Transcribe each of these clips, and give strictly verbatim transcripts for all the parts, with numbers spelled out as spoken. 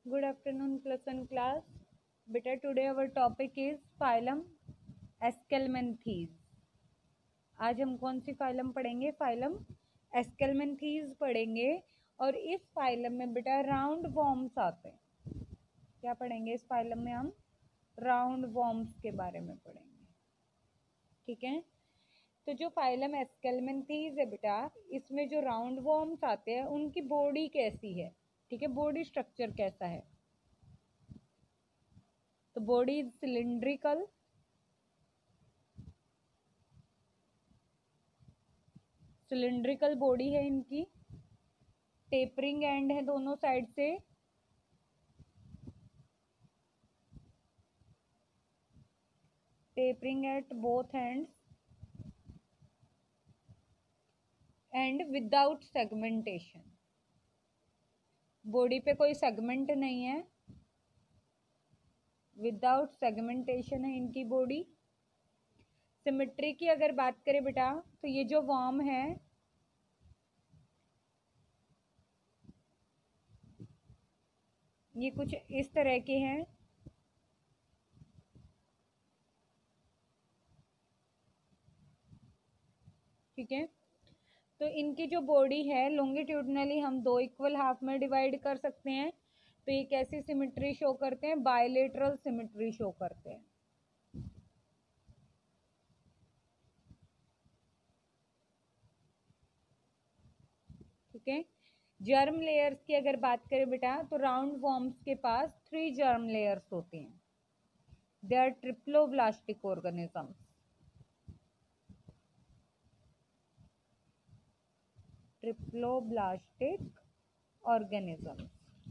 Good afternoon, plus one class. Beta, today our topic is phylum Aschelminthes. आज हम कौन सी फाइलम पढ़ेंगे? फाइलम एस्केलमेंथीज पढ़ेंगे। और इस फाइलम में बेटा राउंड वॉर्म्स आते हैं। क्या पढ़ेंगे इस फाइलम में? हम राउंड वॉर्म्स के बारे में पढ़ेंगे। ठीक है, तो जो फाइलम एस्केलमेंथीज है बेटा, इसमें जो राउंड वॉर्म्स आते हैं उनकी बॉडी कैसी है? ठीक है, बॉडी स्ट्रक्चर कैसा है? तो body is cylindrical, cylindrical body है इनकी। टेपरिंग एंड है दोनों साइड से। Tapering at both ends and without segmentation. Body पे कोई सेगमेंट नहीं है, विदाउट सेगमेंटेशन है इनकी बॉडी। सिमेट्री की अगर बात करें बेटा, तो ये जो वर्म है ये कुछ इस तरह के हैं। ठीक है, तो इनकी जो बॉडी है लॉन्गिट्यूडनली हम दो इक्वल हाफ में डिवाइड कर सकते हैं। तो ये कैसी सिमेट्री शो करते हैं? बायलेटरल सिमेट्री शो करते हैं। ठीक है, जर्म लेयर्स की अगर बात करें बेटा, तो राउंड वॉर्म्स के पास थ्री जर्म लेयर्स होती हैं। They are triploblastic organisms. Triploblastic organisms.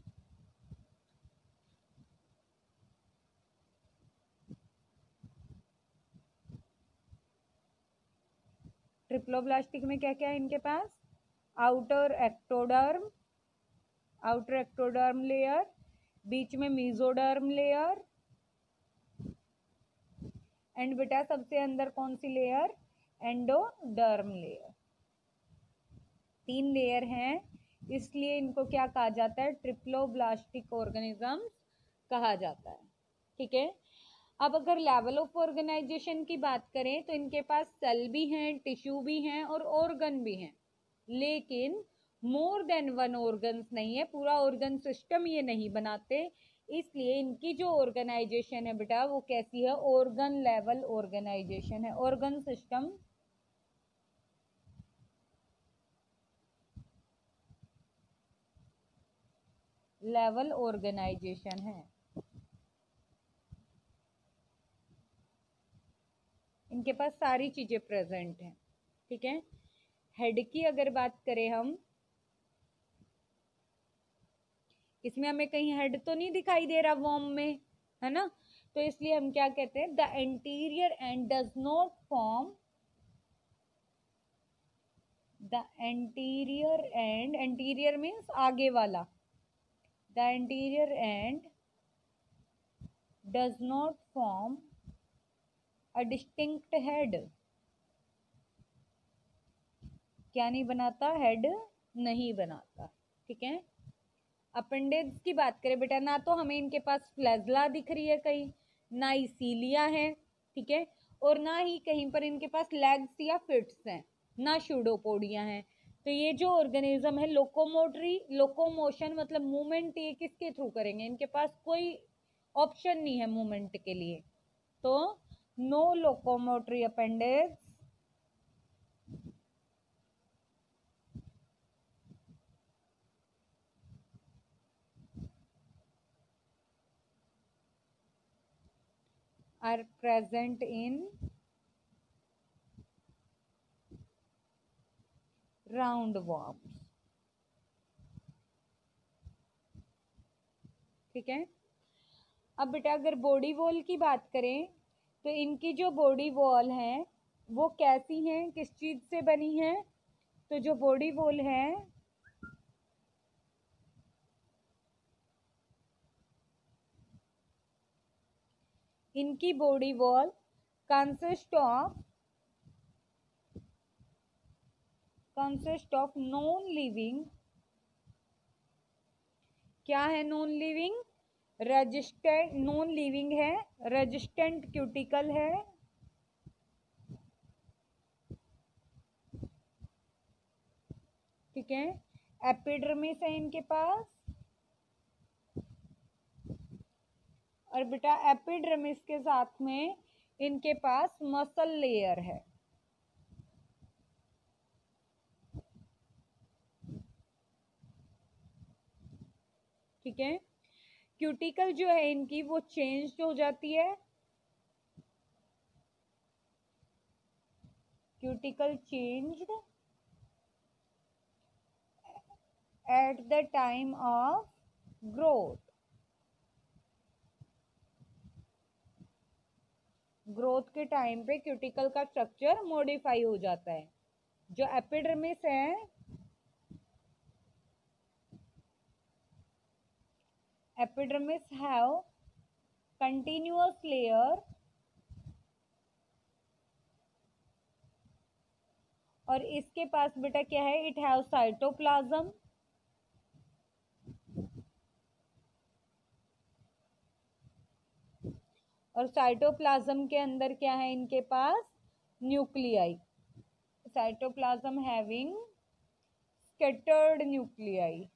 Triploblastic में क्या क्या है इनके पास? Outer ectoderm, outer ectoderm layer, बीच में मीजोडर्म लेयर, एंड बेटा सबसे अंदर कौन सी लेयर? Endoderm layer. तीन लेयर हैं, इसलिए इनको क्या कहा जाता है? ट्रिप्लोब्लास्टिक ऑर्गेनिजम्स कहा जाता है। ठीक है, अब अगर लेवल ऑफ ऑर्गेनाइजेशन की बात करें तो इनके पास सेल भी हैं, टिश्यू भी हैं और ऑर्गन भी हैं, लेकिन मोर देन वन ऑर्गन्स नहीं है, पूरा ऑर्गन सिस्टम ये नहीं बनाते। इसलिए इनकी जो ऑर्गेनाइजेशन है बेटा वो कैसी है? ऑर्गन लेवल ऑर्गेनाइजेशन है, ऑर्गन सिस्टम लेवल ऑर्गेनाइजेशन है। इनके पास सारी चीजें प्रेजेंट हैं। ठीक है, हेड की अगर बात करें हम, इसमें हमें कहीं हेड तो नहीं दिखाई दे रहा वॉर्म में, है ना? तो इसलिए हम क्या कहते हैं? The anterior end does not form, the anterior end, anterior means आगे वाला, the anterior end does not form a distinct head. क्या नहीं बनाता? हेड नहीं बनाता। ठीक है, अपेंडेज की बात करें बेटा, ना तो हमें इनके पास फ्लैजला दिख रही है कहीं, ना ही सीलिया है। ठीक है, और ना ही कहीं पर इनके पास लेग्स या फिट्स हैं, ना शूडोपोडिया हैं। तो ये जो ऑर्गेनिज्म है लोकोमोटरी, लोकोमोशन मतलब मूवमेंट, ये किसके थ्रू करेंगे? इनके पास कोई ऑप्शन नहीं है मूवमेंट के लिए, तो no locomotory appendage are present in roundworms। ठीक है, अब बेटा अगर बॉडी वॉल की बात करें तो इनकी जो बॉडी वॉल है वो कैसी है, किस चीज से बनी है? तो जो बॉडी वॉल है इनकी body wall consist of consist of non living क्या है non living? Resistant, non living है, रेजिस्टेंट क्यूटिकल है, ठीक है। एपिडर्मिस है इनके पास, और बेटा एपिडर्मिस के साथ में इनके पास मसल लेयर है, ठीक है। क्यूटिकल जो है इनकी वो चेंज हो जाती है, cuticle changed at the time of growth, growth के टाइम पे क्यूटिकल का स्ट्रक्चर मॉडिफाई हो जाता है। जो एपिडर्मिस है, एपिडर्मिस हैव कंटिन्यूअस लेयर और इसके पास बेटा क्या है? इट हैव साइटोप्लाज्म, और साइटोप्लाज्म के अंदर क्या है इनके पास? Nuclei, cytoplasm having scattered nuclei,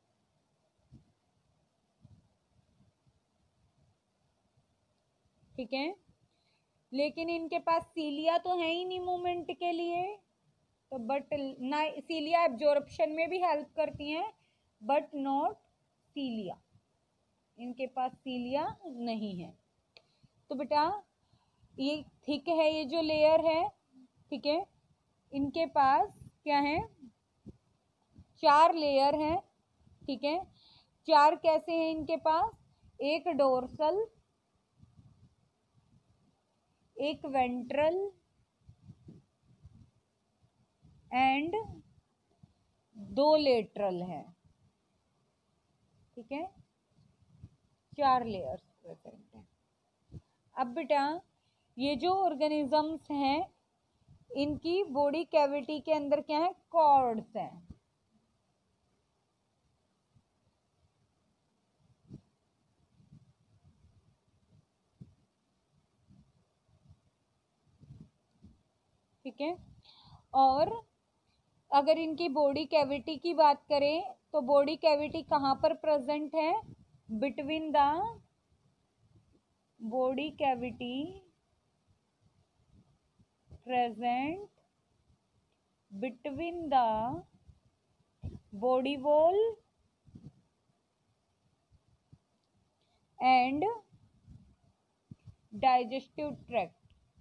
ठीक है। लेकिन इनके पास सीलिया तो है ही नहीं मूवमेंट के लिए, तो बट ना सीलिया एब्जॉर्प्शन में भी हेल्प करती हैं, बट नॉट सीलिया, इनके पास सीलिया नहीं है। तो बेटा ये थिक है, ये जो लेयर है, ठीक है, इनके पास क्या है? चार लेयर हैं, ठीक है। चार कैसे हैं इनके पास? एक डोर्सल, एक वेंट्रल एंड दो लेटरल है, ठीक है। चार लेयर्स प्रेजेंट है। अब बेटा ये जो ऑर्गेनिजम्स हैं इनकी बॉडी कैविटी के अंदर क्या है? कॉर्ड्स हैं, ठीक है। और अगर इनकी बॉडी कैविटी की बात करें तो बॉडी कैविटी कहाँ पर प्रेजेंट है? Between the body cavity present between the body wall and digestive tract,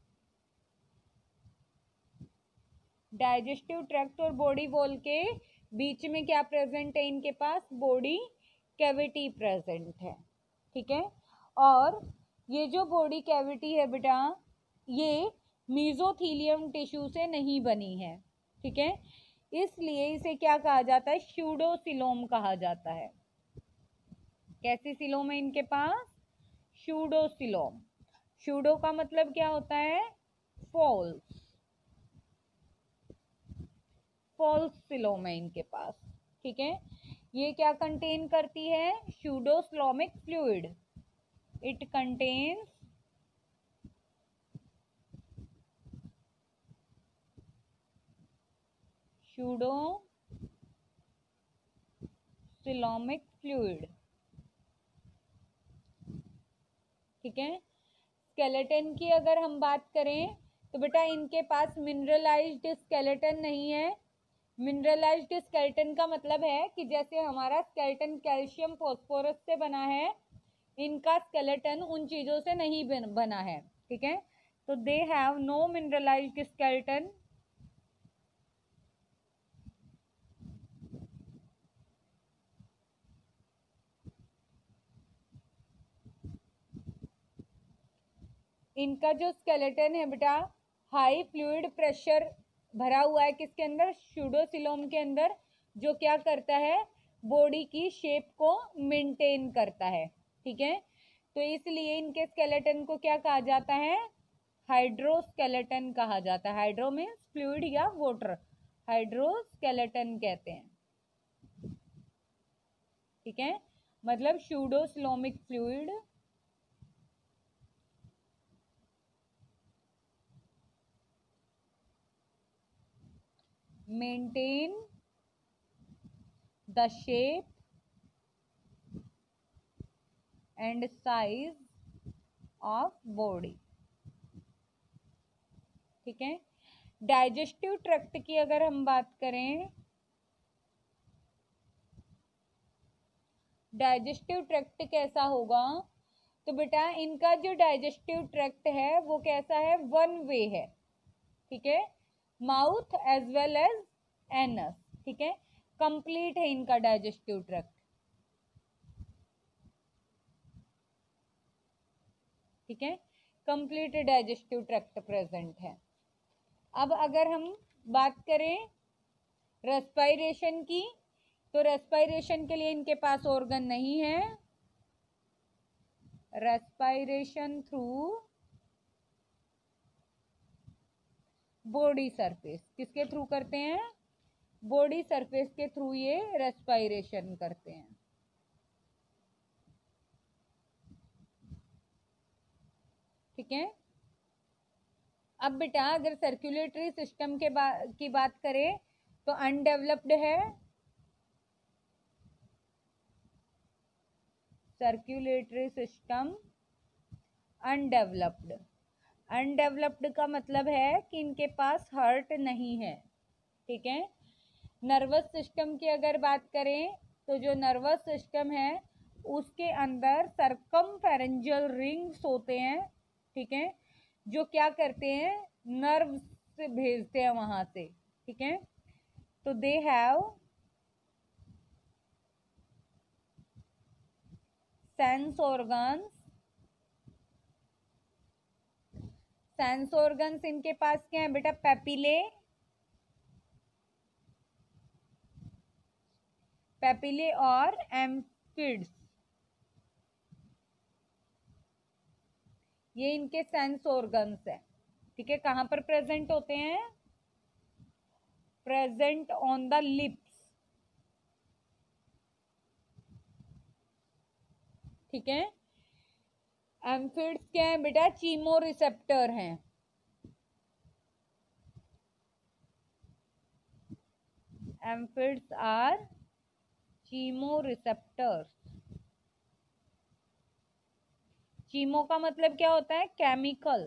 digestive tract और बॉडी वॉल के बीच में क्या प्रेजेंट है इनके पास? बॉडी कैविटी प्रेजेंट है, ठीक है। और ये जो बॉडी कैविटी है बेटा ये मीजोथीलियम टिश्यू से नहीं बनी है, ठीक है, इसलिए इसे क्या कहा जाता है? स्यूडोसिलोम कहा जाता है। कैसी सिलोम है इनके पास? स्यूडोसिलोम। स्यूडो का मतलब क्या होता है? फॉल्स, फॉल्स सिलोम है इनके पास, ठीक है। ये क्या कंटेन करती है? Pseudocoelomic fluid, it contains pseudocoelomic fluid, ठीक है। स्केलेटन की अगर हम बात करें तो बेटा इनके पास मिनरलाइज्ड स्केलेटन नहीं है। मिनरलाइज्ड स्केलेटन का मतलब है कि जैसे हमारा स्केलेटन कैल्शियम फॉस्फोरस से बना है, इनका स्केलेटन उन चीजों से नहीं बना है, ठीक है। तो they have no mineralized skeleton, इनका जो स्केलेटन है बेटा हाई फ्लूइड प्रेशर भरा हुआ है किसके अंदर? स्यूडोसिलोम के अंदर, जो क्या करता है? बॉडी की शेप को मेंटेन करता है, ठीक है। तो इसलिए इनके स्केलेटन को क्या कहा जाता है? हाइड्रोस्केलेटन कहा जाता है। हाइड्रो मीन्स फ्लूइड या वाटर, हाइड्रोस्केलेटन कहते हैं, ठीक है। मतलब pseudocelomic fluid, maintain the shape and size of body। ठीक है। डाइजेस्टिव ट्रैक्ट की अगर हम बात करें, डाइजेस्टिव ट्रैक्ट कैसा होगा, तो बेटा इनका जो डाइजेस्टिव ट्रैक्ट है वो कैसा है, वन वे है। ठीक है, mouth as well as anus. ठीक है, कंप्लीट है इनका डाइजेस्टिव ट्रैक्ट। ठीक है, कंप्लीट डाइजेस्टिव ट्रैक्ट प्रेजेंट है। अब अगर हम बात करें रेस्पिरेशन की, तो रेस्पिरेशन के लिए इनके पास ऑर्गन नहीं है। रेस्पिरेशन थ्रू बॉडी सरफेस, किसके थ्रू करते हैं, बॉडी सरफेस के थ्रू ये रेस्पिरेशन करते हैं। ठीक है। अब बेटा अगर सर्कुलेटरी सिस्टम के बा, की बात करें तो अनडेवलप्ड है। Circulatory system undeveloped. अनडेवलप्ड का मतलब है कि इनके पास हार्ट नहीं है। ठीक है। नर्वस सिस्टम की अगर बात करें तो जो नर्वस सिस्टम है उसके अंदर सर्कमफेरेंजियल रिंग्स होते हैं। ठीक है, जो क्या करते हैं, नर्व से भेजते हैं वहां से। ठीक है, तो they have sense organs. Sense organs इनके पास क्या है बेटा, पेपिले, पेपिले और एम्फिड्स, ये इनके सेंस ऑर्गन्स है। ठीक है, कहां पर प्रेजेंट होते हैं, प्रेजेंट ऑन द लिप्स। ठीक है, एम्फिड्स क्या है बेटा, चीमो रिसेप्टर हैं। एम्फिड्स आर चीमो रिसेप्टर्स। चीमो का मतलब क्या होता है, केमिकल।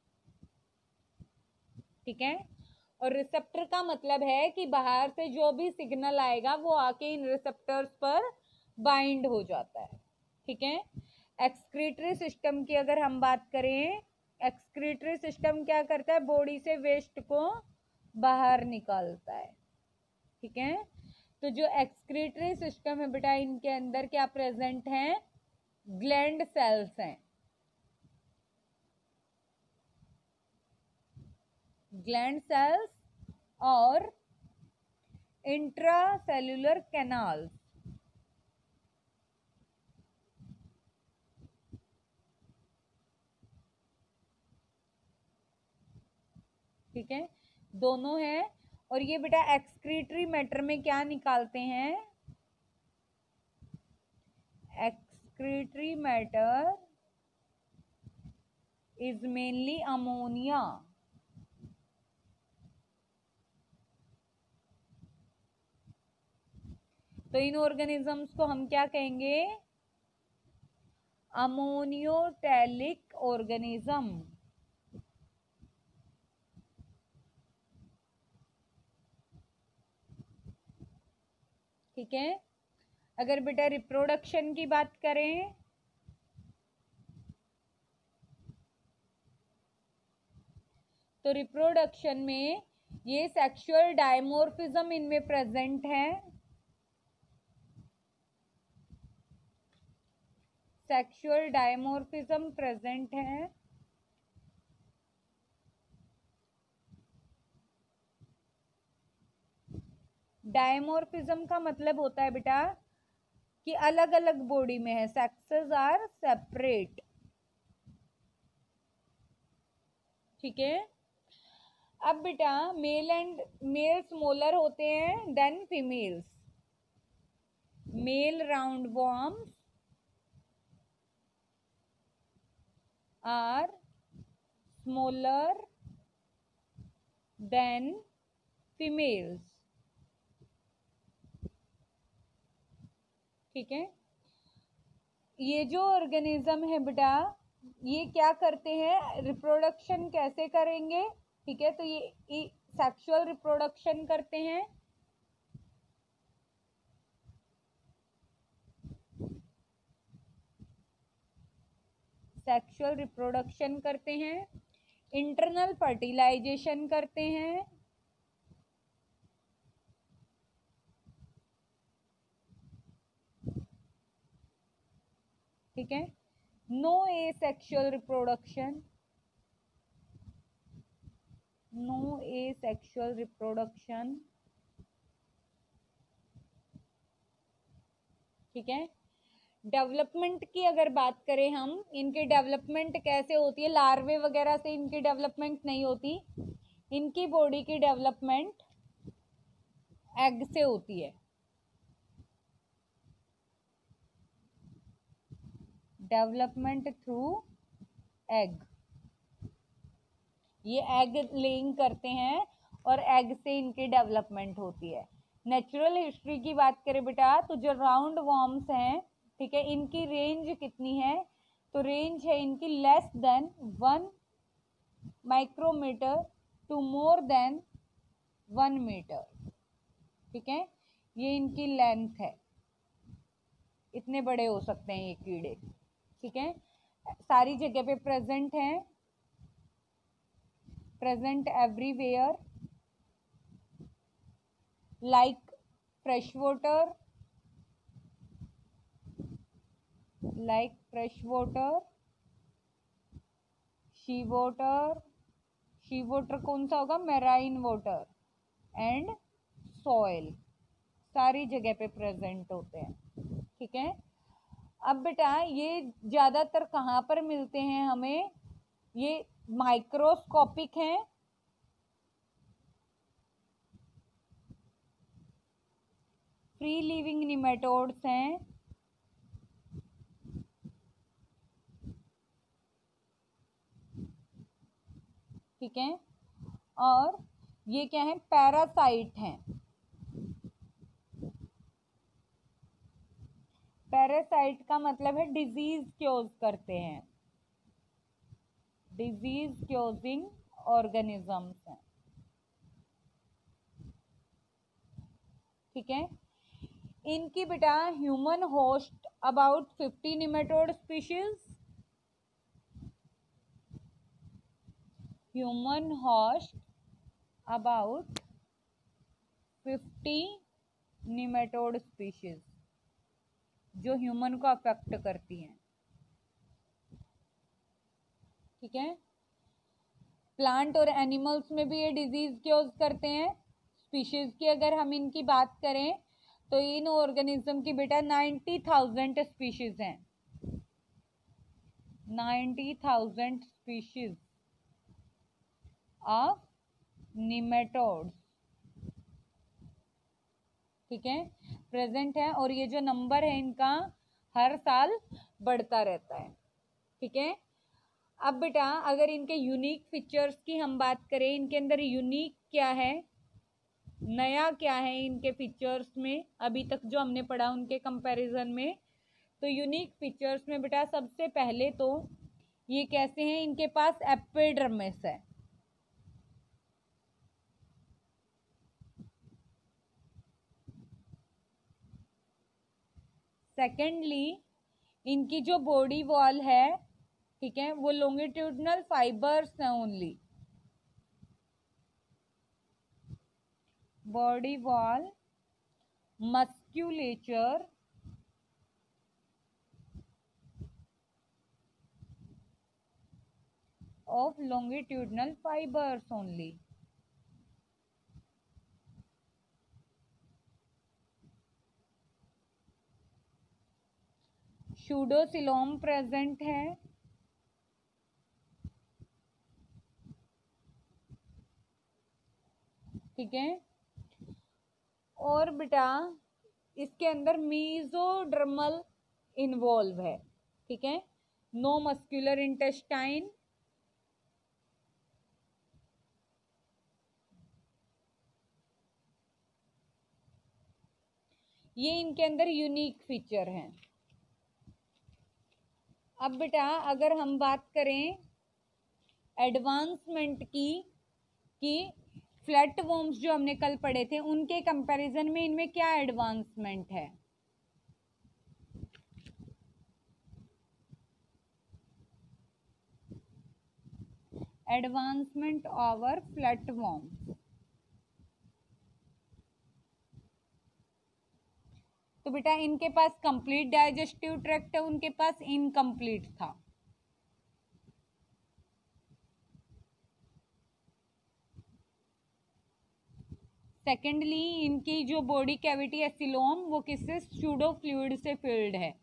ठीक है, और रिसेप्टर का मतलब है कि बाहर से जो भी सिग्नल आएगा वो आके इन रिसेप्टर्स पर बाइंड हो जाता है। ठीक है, एक्सक्रीटरी सिस्टम की अगर हम बात करें, एक्सक्रीटरी सिस्टम क्या करता है, बॉडी से वेस्ट को बाहर निकालता है। ठीक है, तो जो एक्सक्रीटरी सिस्टम है बेटा, इनके अंदर क्या प्रेजेंट है, ग्लैंड सेल्स हैं। ग्लैंड सेल्स और इंट्रासेल्युलर कैनाल्स। ठीक है, दोनों है। और ये बेटा एक्सक्रीटरी मैटर में क्या निकालते हैं, excretory matter is mainly ammonia. तो इन ऑर्गेनिजम्स को हम क्या कहेंगे, अमोनियोटैलिक ऑर्गेनिज्म। ठीक है, अगर बेटा रिप्रोडक्शन की बात करें, तो रिप्रोडक्शन में ये सेक्सुअल डायमोर्फिज्म इनमें प्रेजेंट है। सेक्सुअल डायमोर्फिज्म प्रेजेंट है। डायमोर्फिज्म का मतलब होता है बेटा कि अलग अलग बॉडी में है, सेक्सेस आर सेपरेट। ठीक है, अब बेटा मेल एंड मेल्स मोलर होते हैं, than females. Male round worms are smaller than females. ठीक है, ये जो ऑर्गेनिज्म है बेटा, ये क्या करते हैं, रिप्रोडक्शन कैसे करेंगे। ठीक है, तो ये सेक्सुअल रिप्रोडक्शन करते हैं। सेक्सुअल रिप्रोडक्शन करते हैं, इंटरनल फर्टिलाइजेशन करते हैं, ठीक है, no asexual reproduction, no asexual reproduction. ठीक है, डेवलपमेंट की अगर बात करें हम, इनकी डेवलपमेंट कैसे होती है, लार्वे वगैरह से इनकी डेवलपमेंट नहीं होती, इनकी बॉडी की डेवलपमेंट एग से होती है। डेवलपमेंट थ्रू एग, ये एग लेइंग करते हैं और एग से इनकी डेवलपमेंट होती है। नेचुरल हिस्ट्री की बात करें बेटा, तो जो राउंड वॉर्म्स हैं, ठीक है, इनकी रेंज कितनी है, तो रेंज है इनकी less than one micrometer to more than one metre. ठीक है, ये इनकी लेंथ है, इतने बड़े हो सकते हैं ये कीड़े। ठीक है, सारी जगह पे प्रेजेंट हैं, present everywhere, like fresh water, like fresh water, sea water, sea water कौन सा होगा, मैराइन वाटर, एंड सॉइल, सारी जगह पे प्रेजेंट होते हैं। ठीक है, अब बेटा ये ज्यादातर कहाँ पर मिलते हैं हमें, ये माइक्रोस्कोपिक हैं, फ्री लिविंग निमेटोड्स हैं, ठीक है, और ये क्या है, पैरासाइट हैं। पैरासाइट का मतलब है डिजीज क्योज करते हैं, डिजीज क्योजिंग ऑर्गेनिजम्स हैं। ठीक है, इनकी बेटा human host about fifty nematode species, human host about fifty nematode species जो ह्यूमन को अफेक्ट करती हैं। ठीक है, प्लांट और एनिमल्स में भी ये डिजीज क्योज करते हैं। स्पीशीज की अगर हम इनकी बात करें तो इन ऑर्गेनिज्म की बेटा नाइन्टी थाउजेंड स्पीशीज हैं, ninety thousand species of nematodes. ठीक है, प्रेजेंट है, और ये जो नंबर है इनका हर साल बढ़ता रहता है। ठीक है, अब बेटा अगर इनके यूनिक फीचर्स की हम बात करें, इनके अंदर यूनिक क्या है, नया क्या है इनके फीचर्स में, अभी तक जो हमने पढ़ा उनके कंपैरिजन में, तो यूनिक फीचर्स में बेटा सबसे पहले तो ये कैसे हैं, इनके पास एपिडर्मिस है। सेकेंडली इनकी जो बॉडी वॉल है, ठीक है, वो लॉन्गिट्यूडनल फाइबर्स है only, body wall musculature of longitudinal fibers only. Pseudocoelom present है, ठीक है, और बेटा इसके अंदर मीजोडर्मल इन्वॉल्व है। ठीक है, नो मस्कुलर इंटेस्टाइन, ये इनके अंदर यूनिक फीचर हैं। अब बेटा अगर हम बात करें एडवांसमेंट की कि फ्लैट वॉर्म्स जो हमने कल पढ़े थे उनके कंपैरिजन में इनमें क्या एडवांसमेंट है, एडवांसमेंट ओवर फ्लैट वॉर्म्स। तो बेटा इनके पास कंप्लीट डाइजेस्टिव ट्रैक्ट है, उनके पास इनकम्प्लीट था। सेकेंडली इनकी जो बॉडी कैविटी है सिलोम, वो किससे, स्यूडो फ्लूइड से फिल्ड है,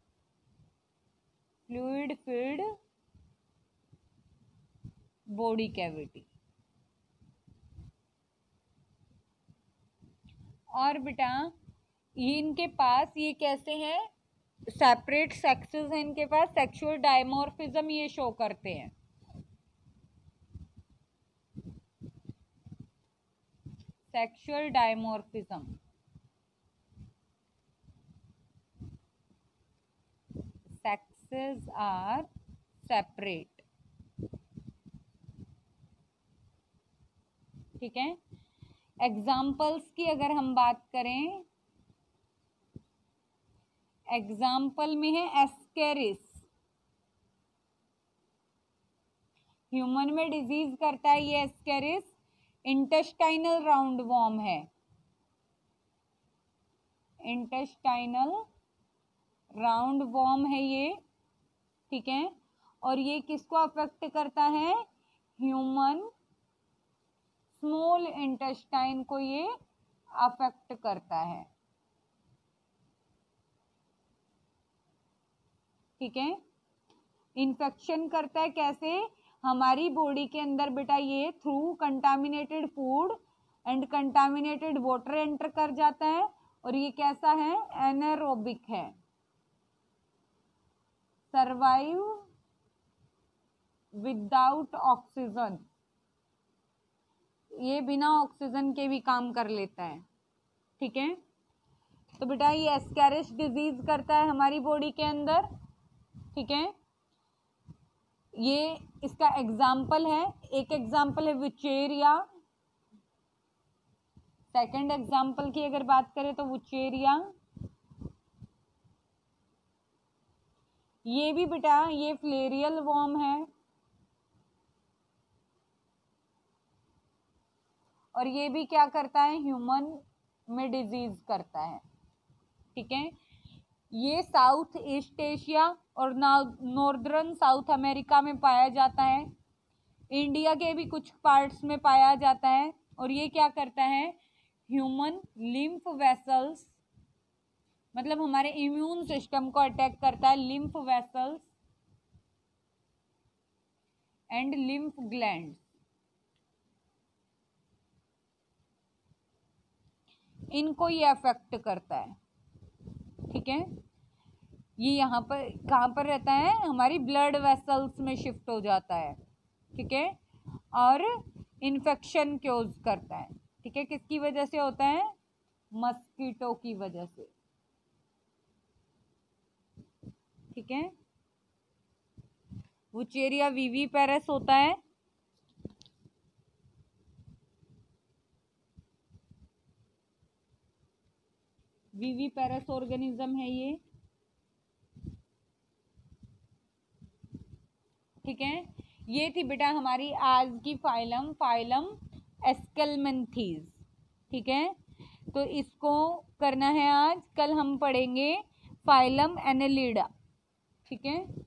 फ्लूइड फिल्ड बॉडी कैविटी। और बेटा ये इनके पास ये कैसे है, सेपरेट सेक्सेस है इनके पास, सेक्सुअल डायमॉर्फिज्म ये शो करते हैं। Sexual dimorphism, sexes are separate, ठीक है। एग्जाम्पल्स की अगर हम बात करें, एग्जाम्पल में है एस्केरिस, ह्यूमन में डिजीज करता है ये एस्केरिस, इंटेस्टाइनल राउंड वॉर्म है, इंटेस्टाइनल राउंड वॉर्म है ये, ठीक है। और ये किसको अफेक्ट करता है, ह्यूमन स्मॉल इंटेस्टाइन को ये अफेक्ट करता है, ठीक है। इन्फेक्शन करता है कैसे, हमारी बॉडी के अंदर बेटा ये through contaminated food and contaminated water enter कर जाता है, और ये कैसा है, एनारोबिक है, सर्वाइव विदाउट ऑक्सीजन, ये बिना ऑक्सीजन के भी काम कर लेता है, ठीक है। तो बेटा ये एस्केरिस डिजीज करता है हमारी बॉडी के अंदर, ठीक है। ये इसका एग्जाम्पल है, एक एग्जाम्पल है वुचेरिया, सेकंड एग्जाम्पल की अगर बात करें तो वुचेरिया, ये भी बेटा ये फ्लेरियल वॉर्म है, और ये भी क्या करता है, ह्यूमन में डिजीज करता है, ठीक है। ये साउथ ईस्ट एशिया और नॉर्दर्न साउथ अमेरिका में पाया जाता है, इंडिया के भी कुछ पार्ट्स में पाया जाता है, और ये क्या करता है, ह्यूमन लिम्फ वेसल्स, मतलब हमारे इम्यून सिस्टम को अटैक करता है, lymph vessels and lymph glands, इनको ये अफेक्ट करता है, ठीक है। ये यहाँ पर कहाँ पर रहता है, हमारी ब्लड वेसल्स में शिफ्ट हो जाता है, ठीक है, और इन्फेक्शन क्योज करता है, ठीक है। किसकी वजह से होता है, मस्कीटो की वजह से, ठीक है। वुचेरिया विविपेरस होता है, विविपेरस ऑर्गेनिज्म है ये, ठीक है। ये थी बेटा हमारी आज की फाइलम, फाइलम एस्केलमेंथीज, ठीक है। तो इसको करना है आज, कल हम पढ़ेंगे फाइलम एनेलिडा, ठीक है।